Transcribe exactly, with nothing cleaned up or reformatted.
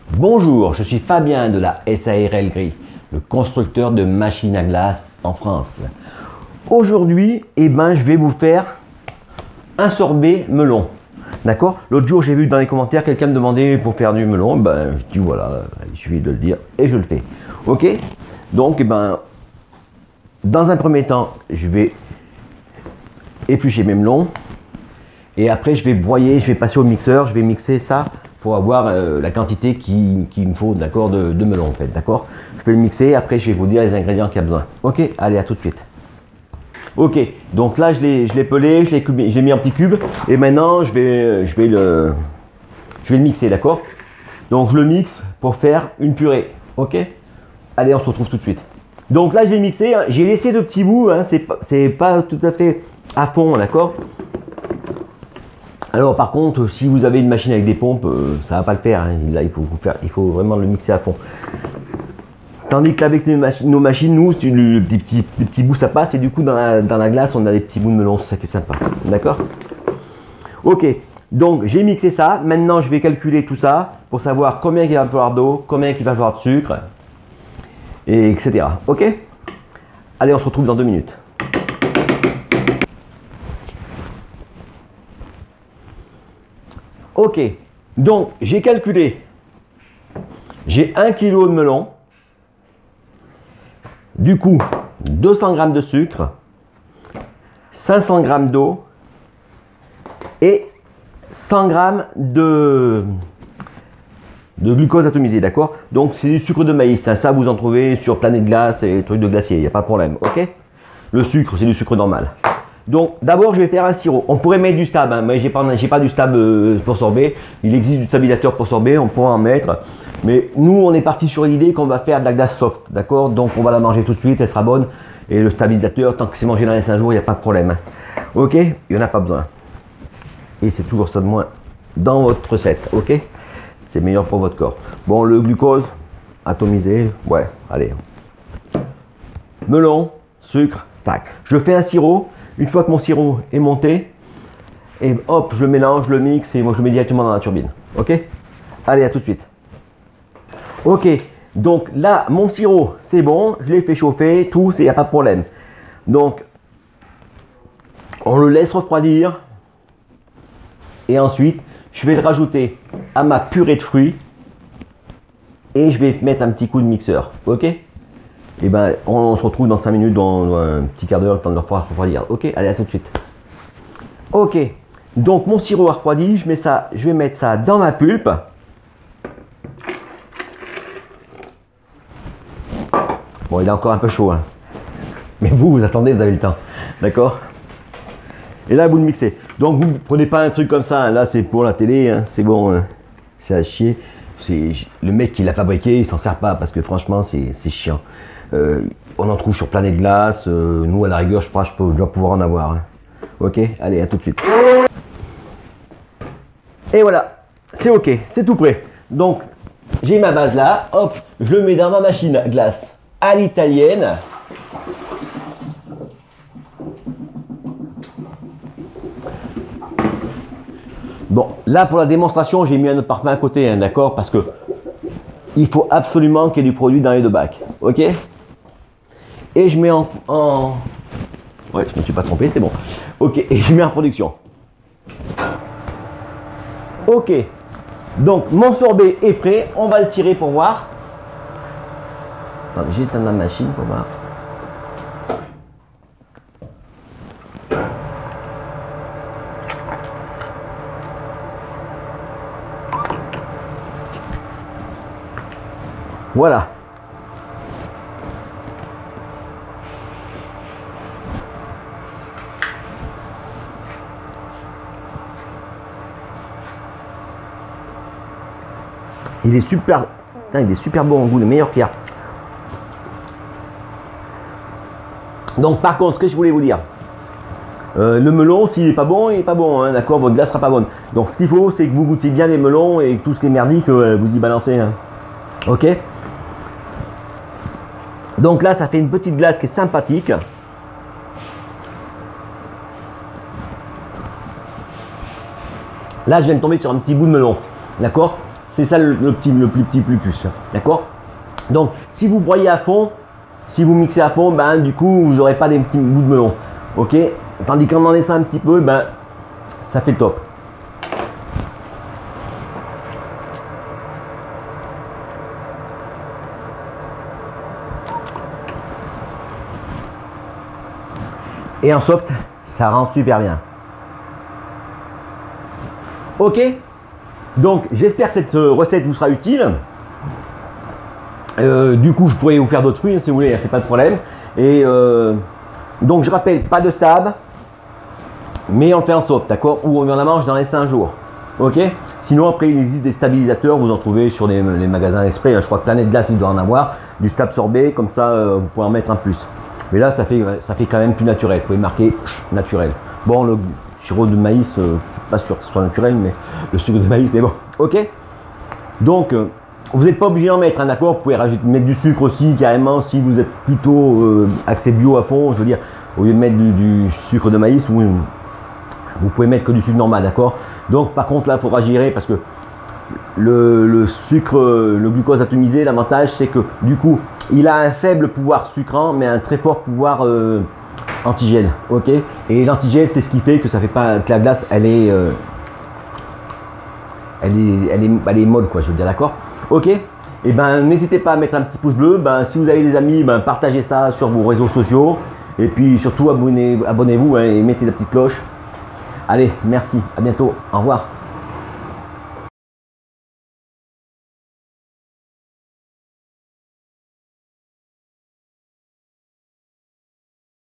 Bonjour, je suis Fabien de la S A R L Gris, le constructeur de machines à glace en France. Aujourd'hui, eh ben, je vais vous faire un sorbet melon. D'accord? L'autre jour, j'ai vu dans les commentaires quelqu'un me demander pour faire du melon. Ben, je dis voilà, il suffit de le dire et je le fais. Ok? Donc, eh ben, dans un premier temps, je vais éplucher mes melons. Et après, je vais broyer, je vais passer au mixeur, je vais mixer ça pour avoir euh, la quantité qu'il qui me faut, d'accord, de, de melon en fait, d'accord. Je vais le mixer, après je vais vous dire les ingrédients qu'il y a besoin. Ok, allez, à tout de suite. Ok, donc là je l'ai pelé, je l'ai mis en petits cubes, et maintenant je vais, je vais, le, je vais le mixer, d'accord. Donc je le mixe pour faire une purée, ok. Allez, on se retrouve tout de suite. Donc là je l'ai mixé, hein. J'ai laissé de petits bouts, hein. C'est pas, c'est pas tout à fait à fond, d'accord. Alors par contre, si vous avez une machine avec des pompes, euh, ça va pas le faire, hein. Là il faut, faire, il faut vraiment le mixer à fond. Tandis qu'avec mach nos machines, nous, le petit, petit, les petits bouts ça passe, et du coup dans la, dans la glace on a des petits bouts de melon, c'est ça qui est sympa, d'accord. Ok, donc j'ai mixé ça, maintenant je vais calculer tout ça pour savoir combien il va falloir d'eau, combien il va falloir de sucre, et etc. Ok. Allez, on se retrouve dans deux minutes. Ok, donc j'ai calculé, j'ai un kilo de melon, du coup deux cents grammes de sucre, cinq cents grammes d'eau et cent grammes de, de glucose atomisé, d'accord. Donc c'est du sucre de maïs, hein. Ça vous en trouvez sur Planète Glace et trucs de glacier, il n'y a pas de problème, ok. Le sucre, c'est du sucre normal. Donc d'abord je vais faire un sirop. On pourrait mettre du stab, hein, mais j'ai pas, j'ai pas du stab euh, pour sorbet. Il existe du stabilisateur pour sorbet, on pourra en mettre. Mais nous on est parti sur l'idée qu'on va faire de la glace soft, d'accord. Donc on va la manger tout de suite, elle sera bonne. Et le stabilisateur, tant que c'est mangé dans les cinq jours, il n'y a pas de problème. Ok, il n'y en a pas besoin. Et c'est toujours ça de moins dans votre recette, ok. C'est meilleur pour votre corps. Bon, le glucose atomisé, ouais, allez. Melon, sucre, tac. Je fais un sirop. Une fois que mon sirop est monté, et hop, je le mélange, je le mixe et moi je le mets directement dans la turbine. Ok? Allez, à tout de suite. Ok, donc là, mon sirop, c'est bon, je l'ai fait chauffer, tout, il n'y a pas de problème. Donc, on le laisse refroidir. Et ensuite, je vais le rajouter à ma purée de fruits. Et je vais mettre un petit coup de mixeur. Ok? Et ben, on, on se retrouve dans cinq minutes, dans, dans un petit quart d'heure, le temps de le refroidir. Ok, allez, à tout de suite. Ok, donc mon sirop a refroidi, je mets ça, je vais mettre ça dans ma pulpe. Bon, il est encore un peu chaud, hein. Mais vous, vous attendez, vous avez le temps, d'accord. Et là, vous le mixez. Donc, vous ne prenez pas un truc comme ça, hein. Là, c'est pour la télé, hein. C'est bon, hein. C'est à chier. C'est le mec qui l'a fabriqué, il s'en sert pas parce que franchement, c'est chiant. Euh, on en trouve sur Planète Glace, euh, nous à la rigueur je crois que je, peux, je dois pouvoir en avoir, hein. Ok, allez, à tout de suite. Et voilà, c'est ok, c'est tout prêt. Donc j'ai ma base là, hop, je le mets dans ma machine à glace à l'italienne. Bon, là pour la démonstration j'ai mis un autre parfum à côté, hein, d'accord, parce que il faut absolument qu'il y ait du produit dans les deux bacs, ok. Et je mets en, en... Ouais, je me suis pas trompé, c'est bon. Ok, et je mets en production. Ok, donc mon sorbet est prêt, on va le tirer pour voir. Attendez, j'éteins la machine pour voir. Voilà. Il est super, putain, il est super bon en goût, le meilleur qu'il y a. Donc par contre, ce que je voulais vous dire, euh, le melon, s'il n'est pas bon, il n'est pas bon, hein, d'accord, votre glace sera pas bonne. Donc ce qu'il faut, c'est que vous goûtiez bien les melons et tout ce qui est merdique, euh, vous y balancez, hein. Ok. Donc là, ça fait une petite glace qui est sympathique. Là, je viens de tomber sur un petit bout de melon. D'accord? c'est ça le, le, petit, le plus petit plus plus. D'accord? Donc, si vous broyez à fond, si vous mixez à fond, ben, du coup, vous n'aurez pas des petits bouts de melon. Ok? Tandis qu'en en laissant un petit peu, ben, ça fait top. Et en soft, ça rend super bien. Ok? Donc, j'espère que cette recette vous sera utile. Euh, du coup, je pourrais vous faire d'autres fruits, si vous voulez, c'est pas de problème. Et euh, donc, je rappelle, pas de stab, mais on le fait en soft, d'accord? Ou on en mange dans les cinq jours. Ok? Sinon, après, il existe des stabilisateurs, vous en trouvez sur les, les magasins exprès. Là, je crois que Planète Glace, il doit en avoir. Du stab sorbet, comme ça, euh, vous pouvez en mettre un plus. Mais là, ça fait, ça fait quand même plus naturel. Vous pouvez marquer naturel. Bon, le sirop de maïs, euh, je ne suis pas sûr que ce soit naturel, mais le sucre de maïs, mais bon. Ok? Donc, euh, vous n'êtes pas obligé d'en mettre, hein, d'accord? Vous pouvez rajouter, mettre du sucre aussi, carrément, si vous êtes plutôt euh, axé bio à fond. Je veux dire, au lieu de mettre du, du sucre de maïs, vous, vous pouvez mettre que du sucre normal, d'accord? Donc, par contre, là, il faudra gérer parce que le, le sucre, le glucose atomisé, l'avantage, c'est que du coup, il a un faible pouvoir sucrant, mais un très fort pouvoir euh, antigène, ok? Et l'antigène, c'est ce qui fait que ça fait pas que la glace, elle est, euh, elle est, elle est, elle est molle, quoi. Je veux dire, d'accord? Ok? Et ben, n'hésitez pas à mettre un petit pouce bleu. Ben, si vous avez des amis, ben, partagez ça sur vos réseaux sociaux. Et puis surtout, abonnez, abonnez-vous hein, et mettez la petite cloche. Allez, merci, à bientôt, au revoir.